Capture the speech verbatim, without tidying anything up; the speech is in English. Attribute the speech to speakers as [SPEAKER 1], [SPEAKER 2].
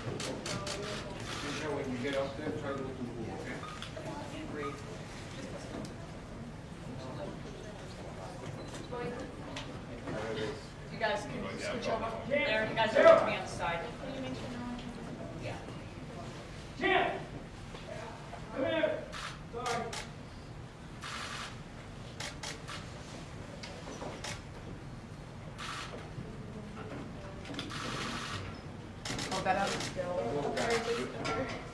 [SPEAKER 1] Tisha, when you get up there, try to look in the pool, okay?
[SPEAKER 2] Great.
[SPEAKER 1] There it is.
[SPEAKER 2] You guys can switch over. There, you guys are to be on the side. Yeah.
[SPEAKER 3] Jim! Come here! Sorry.
[SPEAKER 2] Oh, that other still.
[SPEAKER 1] Little guy.